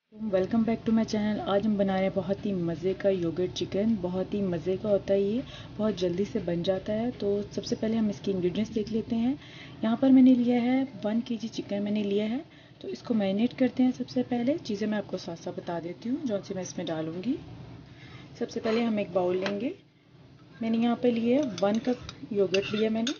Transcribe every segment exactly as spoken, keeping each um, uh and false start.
Welcome back to my channel. आज हम बना रहे हैं बहुत ही मज़े का योगर्ट चिकन। बहुत ही मज़े का होता है ये, बहुत जल्दी से बन जाता है। तो सबसे पहले हम इसके इंग्रेडिएंट्स देख लेते हैं। यहाँ पर मैंने लिया है वन केजी चिकन मैंने लिया है। तो इसको मैरिनेट करते हैं। सबसे पहले चीज़ें मैं आपको साथ साथ बता देती हूँ जो सी मैं इसमें डालूँगी। सबसे पहले हम एक बाउल लेंगे। मैंने यहाँ पर लिए है वन कप योगर्ट लिया मैंने।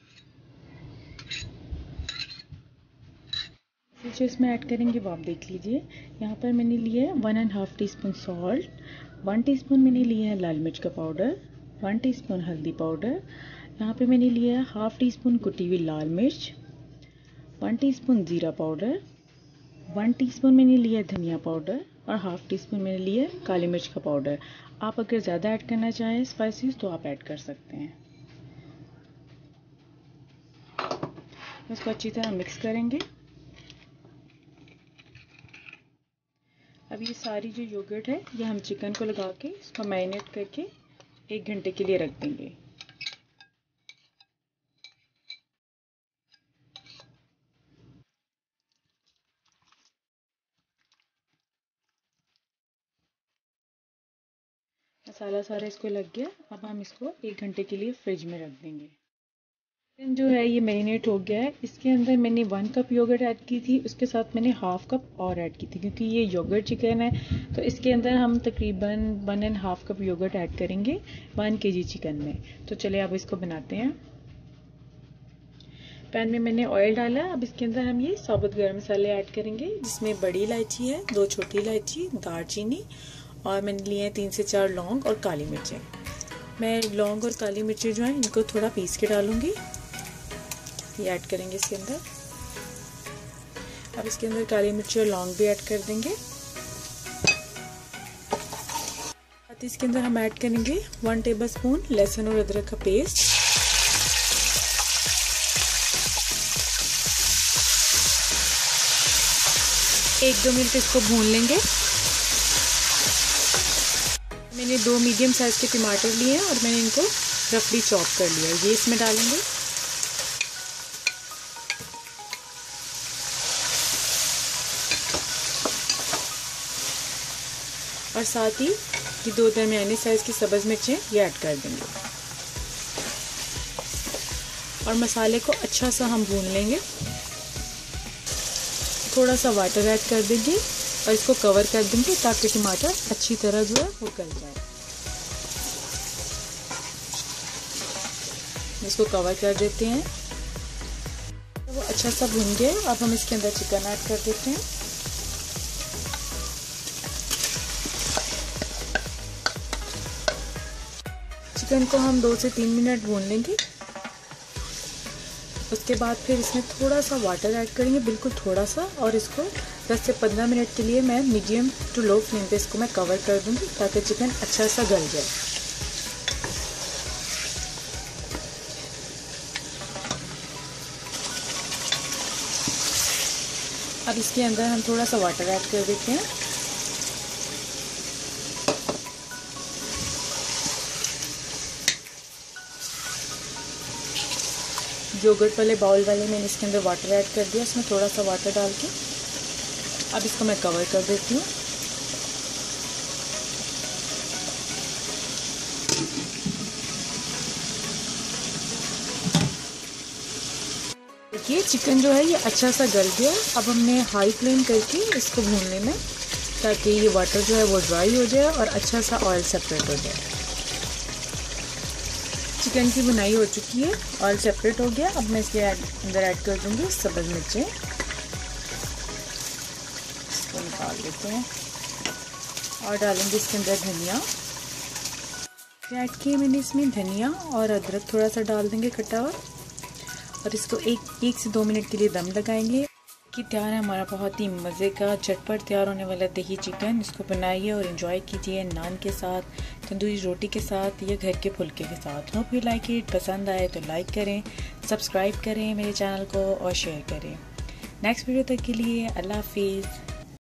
जो इसमें ऐड करेंगे वो आप देख लीजिए। यहाँ पर मैंने लिया है one and half teaspoon salt, one teaspoon मैंने लिया है लाल मिर्च का पाउडर, वन टीस्पून हल्दी पाउडर। यहाँ पे मैंने लिया है हाफ टी स्पून कुटी हुई लाल मिर्च, वन टीस्पून ज़ीरा पाउडर, वन टीस्पून मैंने लिया है धनिया पाउडर और हाफ टी स्पून मैंने लिया है काली मिर्च का पाउडर। आप अगर ज़्यादा ऐड करना चाहें स्पाइसेस तो आप ऐड कर सकते हैं। इसको अच्छी तरह मिक्स करेंगे। अब ये सारी जो योगर्ट है ये हम चिकन को लगा के इसको मैरिनेट करके एक घंटे के लिए रख देंगे। मसाला सारा इसको लग गया। अब हम इसको एक घंटे के लिए फ्रिज में रख देंगे। चिकन जो है ये मैरिनेट हो गया है। इसके अंदर मैंने वन कप योगर्ट ऐड की थी, उसके साथ मैंने हाफ कप और ऐड की थी क्योंकि ये योगर्ट चिकन है। तो इसके अंदर हम तकरीबन one and half cup yogurt add करेंगे वन केजी चिकन में। तो चलिए अब इसको बनाते हैं। पैन में मैंने ऑयल डाला। अब इसके अंदर हम ये साबुत गरम मसाले ऐड करेंगे जिसमें बड़ी इलायची है, दो छोटी इलायची, दालचीनी और मैंने लिए हैं तीन से चार लौंग और काली मिर्चें। मैं लौंग और काली मिर्चें जो हैं इनको थोड़ा पीस के डालूंगी। ये ऐड करेंगे इसके अंदर। अब इसके अंदर काली मिर्ची और लौंग भी ऐड कर देंगे। साथ ही इसके अंदर हम ऐड करेंगे वन टेबलस्पून लहसुन और अदरक का पेस्ट। एक दो मिनट इसको भून लेंगे। मैंने दो मीडियम साइज के टमाटर लिए हैं और मैंने इनको रफली चॉप कर लिया है। ये इसमें डालेंगे। और साथ ही ये दो दरमियानी साइज की सब्ज़ मिर्चें ये ऐड कर देंगे और मसाले को अच्छा सा हम भून लेंगे। थोड़ा सा वाटर ऐड कर देंगे और इसको कवर कर देंगे ताकि टमाटर अच्छी तरह जो है वो गल जाए। इसको कवर कर देते हैं। तो वो अच्छा सा भून गया। अब हम इसके अंदर चिकन ऐड कर देते हैं। चिकन को हम दो से तीन मिनट भून लेंगे। उसके बाद फिर इसमें थोड़ा सा वाटर ऐड करेंगे, बिल्कुल थोड़ा सा, और इसको दस से पंद्रह मिनट के लिए मैं मीडियम टू लो फ्लेम पे इसको मैं कवर कर दूंगी ताकि चिकन अच्छा सा गल जाए। अब इसके अंदर हम थोड़ा सा वाटर ऐड कर देते हैं। योगर्ट वाले बाउल वाले मैंने इसके अंदर वाटर ऐड कर दिया। इसमें थोड़ा सा वाटर डाल के अब इसको मैं कवर कर देती हूँ। देखिए चिकन जो है ये अच्छा सा गल गया। अब हमने हाई फ्लेम करके इसको भून लेना ताकि ये वाटर जो है वो ड्राई हो जाए और अच्छा सा ऑयल सेपरेट हो जाए। चिकन की बुनाई हो चुकी है, ऑयल सेपरेट हो गया। अब मैं इसके अंदर ऐड कर दूंगी सब्ज़ मिर्चें। इसको निकाल लेते हैं और डालेंगे इसके अंदर धनिया। ऐड किए मैंने इसमें धनिया और अदरक थोड़ा सा डाल देंगे कटा हुआ और इसको एक एक से दो मिनट के लिए दम लगाएंगे कि तैयार है हमारा बहुत ही मज़े का झटपट तैयार होने वाला दही चिकन। इसको बनाइए और एंजॉय कीजिए नान के साथ, तंदूरी रोटी के साथ या घर के फुल्के के साथ। Hope you like it. पसंद आए तो लाइक करें, सब्सक्राइब करें मेरे चैनल को और शेयर करें। नेक्स्ट वीडियो तक के लिए अल्लाह हाफिज़।